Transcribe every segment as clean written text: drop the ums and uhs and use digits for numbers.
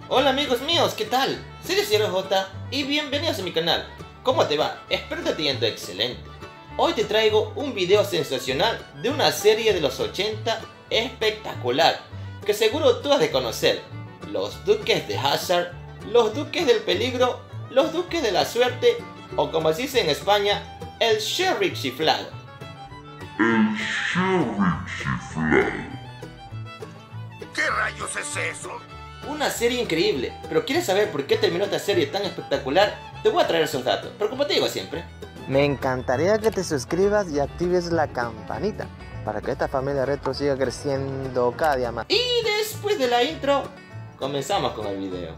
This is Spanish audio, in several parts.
Hola amigos míos, ¿qué tal? Soy J y bienvenidos a mi canal. ¿Cómo te va? Espero que te yendo excelente. Hoy te traigo un video sensacional de una serie de los 80 espectacular, que seguro tú has de conocer. Los Duques de Hazzard, los Duques del Peligro, los Duques de la Suerte, o como se dice en España, el Sheriff Chiflado. El Sheriff Chiflado. ¿Qué rayos es eso? Una serie increíble, pero ¿quieres saber por qué terminó esta serie tan espectacular? Te voy a traer esos datos, pero como te digo siempre, me encantaría que te suscribas y actives la campanita para que esta familia retro siga creciendo cada día más. y después de la intro, comenzamos con el video.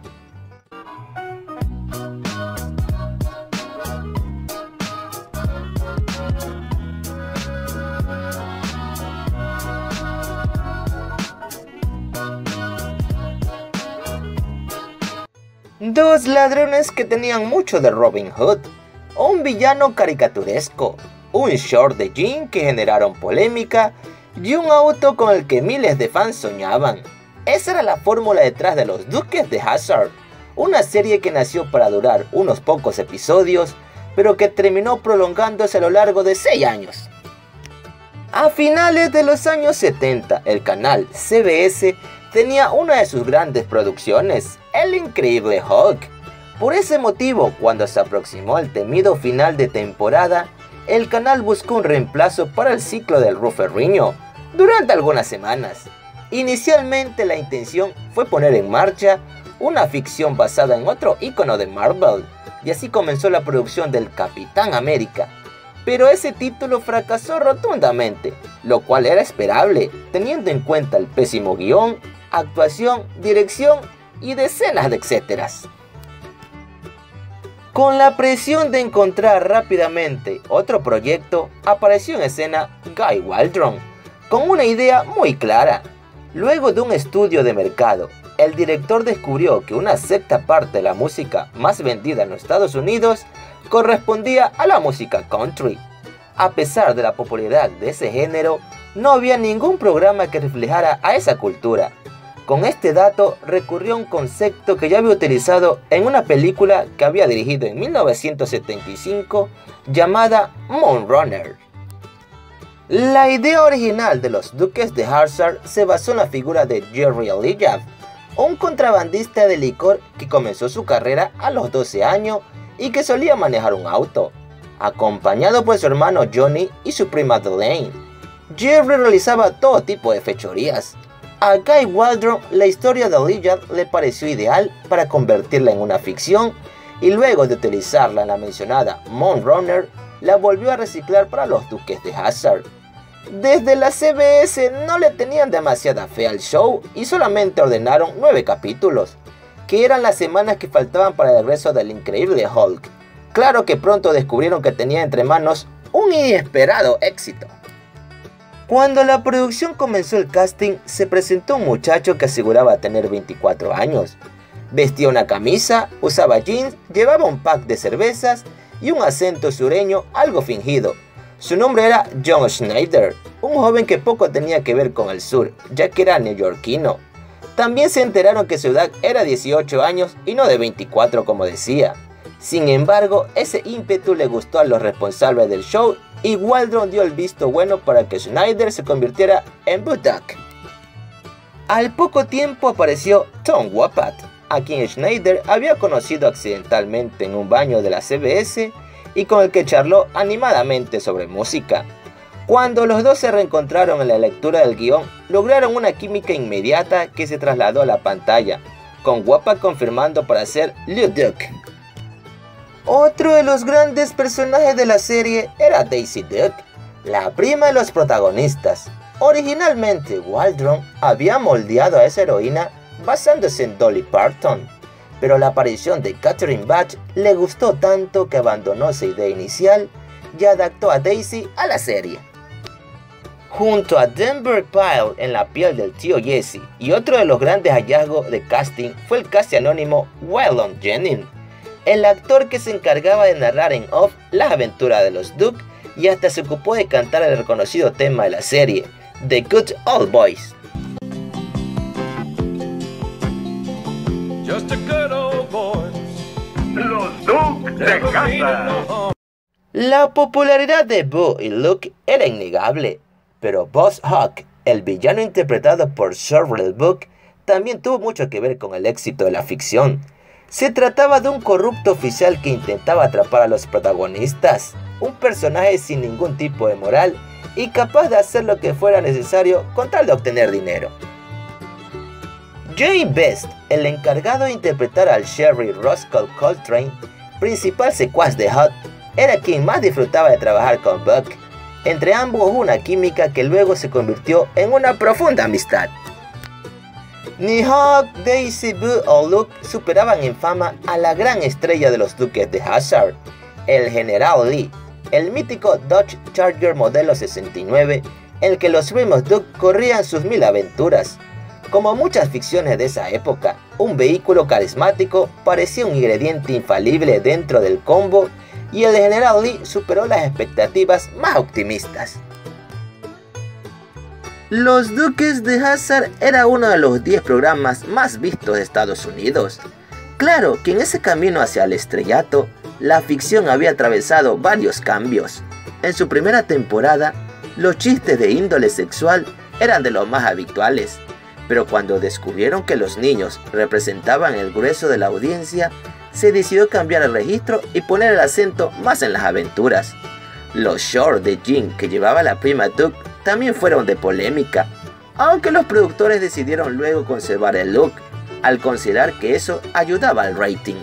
Dos ladrones que tenían mucho de Robin Hood, un villano caricaturesco, un short de jean que generaron polémica y un auto con el que miles de fans soñaban. Esa era la fórmula detrás de los Duques de Hazzard, una serie que nació para durar unos pocos episodios, pero que terminó prolongándose a lo largo de 6 años. A finales de los años 70, el canal CBS tenía una de sus grandes producciones, El Increíble Hulk. Por ese motivo, cuando se aproximó el temido final de temporada, el canal buscó un reemplazo para el ciclo del Ruferriño durante algunas semanas. Inicialmente la intención fue poner en marcha una ficción basada en otro ícono de Marvel, y así comenzó la producción del Capitán América. Pero ese título fracasó rotundamente, lo cual era esperable, teniendo en cuenta el pésimo guión, actuación, dirección y decenas de etcéteras. Con la presión de encontrar rápidamente otro proyecto, apareció en escena Guy Waldron, con una idea muy clara. Luego de un estudio de mercado, el director descubrió que una sexta parte de la música más vendida en los Estados Unidos correspondía a la música country. A pesar de la popularidad de ese género, no había ningún programa que reflejara a esa cultura. Con este dato recurrió a un concepto que ya había utilizado en una película que había dirigido en 1975 llamada Moon Runner. La idea original de los Duques de Hazzard se basó en la figura de Jerry Elliott, un contrabandista de licor que comenzó su carrera a los 12 años y que solía manejar un auto, acompañado por su hermano Johnny y su prima Delaney. Jerry realizaba todo tipo de fechorías. A Guy Waldron la historia de Elliott le pareció ideal para convertirla en una ficción, y luego de utilizarla en la mencionada Moon Runner, la volvió a reciclar para los Duques de Hazzard. Desde la CBS no le tenían demasiada fe al show y solamente ordenaron 9 capítulos, que eran las semanas que faltaban para el regreso del Increíble Hulk. Claro que pronto descubrieron que tenía entre manos un inesperado éxito. Cuando la producción comenzó el casting, se presentó un muchacho que aseguraba tener 24 años. Vestía una camisa, usaba jeans, llevaba un pack de cervezas y un acento sureño algo fingido. Su nombre era John Schneider, un joven que poco tenía que ver con el sur, ya que era neoyorquino. También se enteraron que su edad era 18 años y no de 24 como decía. Sin embargo, ese ímpetu le gustó a los responsables del show y Waldron dio el visto bueno para que Schneider se convirtiera en Budak. Al poco tiempo apareció Tom Wopat, a quien Schneider había conocido accidentalmente en un baño de la CBS y con el que charló animadamente sobre música. Cuando los dos se reencontraron en la lectura del guión, lograron una química inmediata que se trasladó a la pantalla, con Wopat confirmando para ser Leduc. Otro de los grandes personajes de la serie era Daisy Duke, la prima de los protagonistas. Originalmente, Waldron había moldeado a esa heroína basándose en Dolly Parton, pero la aparición de Catherine Bach le gustó tanto que abandonó esa idea inicial y adaptó a Daisy a la serie. Junto a Denver Pyle en la piel del tío Jesse, y otro de los grandes hallazgos de casting fue el casi anónimo Waylon Jennings, el actor que se encargaba de narrar en off las aventuras de los Duke y hasta se ocupó de cantar el reconocido tema de la serie, The Good Old Boys. just a good old boy. Los Duke de Hazzard. La popularidad de Boo y Luke era innegable, pero Boss Hogg, el villano interpretado por Shortwell Book, también tuvo mucho que ver con el éxito de la ficción. Se trataba de un corrupto oficial que intentaba atrapar a los protagonistas, un personaje sin ningún tipo de moral y capaz de hacer lo que fuera necesario con tal de obtener dinero. Jay Best, el encargado de interpretar al Sherry Roscoe Coltrane, principal secuaz de Hogg, era quien más disfrutaba de trabajar con Buck. Entre ambos hubo una química que luego se convirtió en una profunda amistad. Ni Hogg, Daisy, Boo o Luke superaban en fama a la gran estrella de los Duques de Hazzard, el General Lee, el mítico Dodge Charger modelo 69, en el que los primos Duke corrían sus 1000 aventuras. Como muchas ficciones de esa época, un vehículo carismático parecía un ingrediente infalible dentro del combo y el General Lee superó las expectativas más optimistas. Los Duques de Hazzard era uno de los 10 programas más vistos de Estados Unidos. Claro que en ese camino hacia el estrellato, la ficción había atravesado varios cambios. En su primera temporada, los chistes de índole sexual eran de los más habituales, pero cuando descubrieron que los niños representaban el grueso de la audiencia, se decidió cambiar el registro y poner el acento más en las aventuras. Los shorts de jean que llevaba la prima Duke también fueron de polémica, aunque los productores decidieron luego conservar el look, al considerar que eso ayudaba al rating.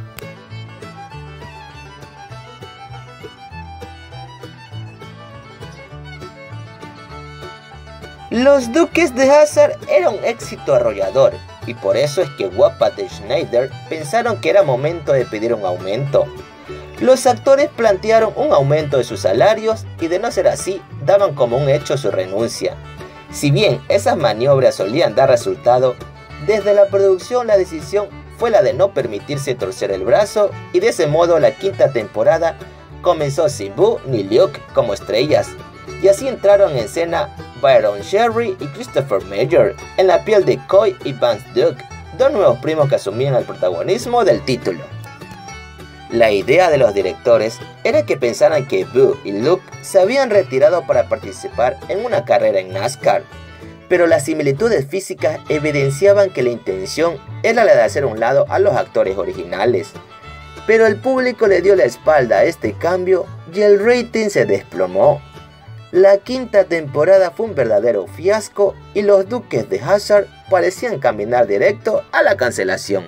Los Duques de Hazzard era un éxito arrollador, y por eso es que Wappat y Schneider pensaron que era momento de pedir un aumento. Los actores plantearon un aumento de sus salarios y de no ser así, daban como un hecho su renuncia. Si bien esas maniobras solían dar resultado, desde la producción la decisión fue la de no permitirse torcer el brazo y de ese modo la quinta temporada comenzó sin Boo ni Luke como estrellas, y así entraron en escena Byron Sherry y Christopher Major en la piel de Coy y Vance Duke, dos nuevos primos que asumían el protagonismo del título. La idea de los directores era que pensaran que Boo y Luke se habían retirado para participar en una carrera en NASCAR, pero las similitudes físicas evidenciaban que la intención era la de hacer a un lado a los actores originales. Pero el público le dio la espalda a este cambio y el rating se desplomó. La quinta temporada fue un verdadero fiasco y los Duques de Hazzard parecían caminar directo a la cancelación.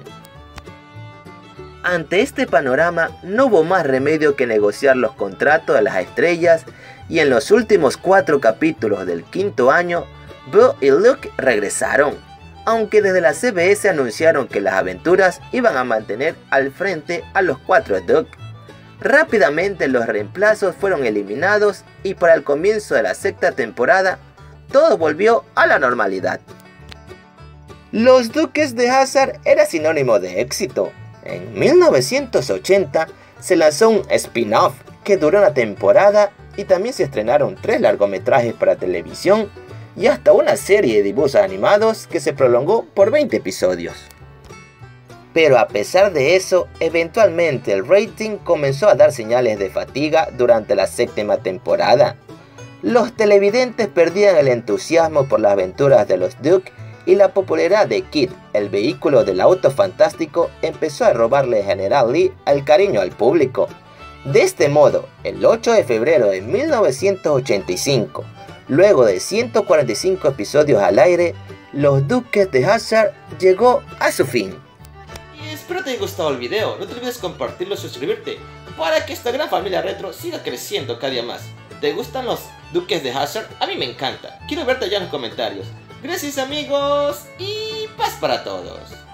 Ante este panorama no hubo más remedio que negociar los contratos de las estrellas y en los últimos 4 capítulos del quinto año, Boo y Luke regresaron, aunque desde la CBS anunciaron que las aventuras iban a mantener al frente a los 4 Duke. Rápidamente los reemplazos fueron eliminados y para el comienzo de la sexta temporada, todo volvió a la normalidad. Los Duques de Hazzard era sinónimo de éxito. En 1980 se lanzó un spin-off que duró una temporada y también se estrenaron 3 largometrajes para televisión y hasta una serie de dibujos animados que se prolongó por 20 episodios. Pero a pesar de eso, eventualmente el rating comenzó a dar señales de fatiga durante la séptima temporada. Los televidentes perdían el entusiasmo por las aventuras de los Duke y la popularidad de Kid, el vehículo del auto fantástico, empezó a robarle a General Lee el cariño al público. De este modo, el 8 de febrero de 1985, luego de 145 episodios al aire, Los Duques de Hazzard llegó a su fin. Espero te haya gustado el video, no te olvides compartirlo y suscribirte para que esta gran familia retro siga creciendo cada día más. ¿Te gustan los Duques de Hazzard? A mí me encanta, quiero verte allá en los comentarios. Gracias amigos y paz para todos.